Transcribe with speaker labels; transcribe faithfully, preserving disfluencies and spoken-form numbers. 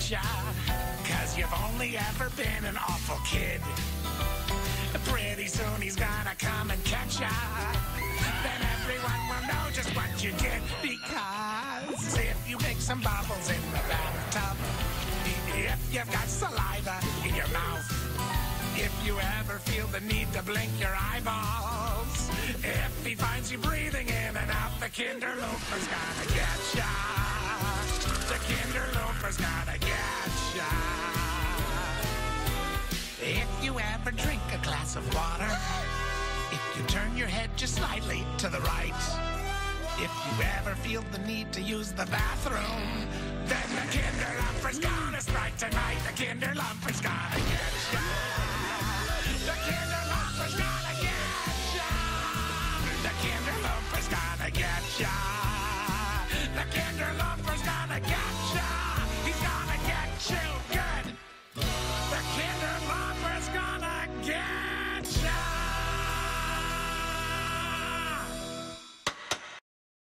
Speaker 1: ya, cause you've only ever been an awful kid. Pretty soon he's gonna come and catch ya. Then everyone will know just what you did. Because if you make some bubbles in the bathtub, if you've got saliva in your mouth, if you ever feel the need to blink your eyeballs, if he finds you breathing in and out, the Kinderlooper's gonna get ya. The Kinderlooper's gonna get ya. If you ever drink a glass of water, if you turn your head just slightly to the right, if you ever feel the need to use the bathroom, then the Kinderlumper's gonna strike tonight. The Kinderlumper's gonna get ya.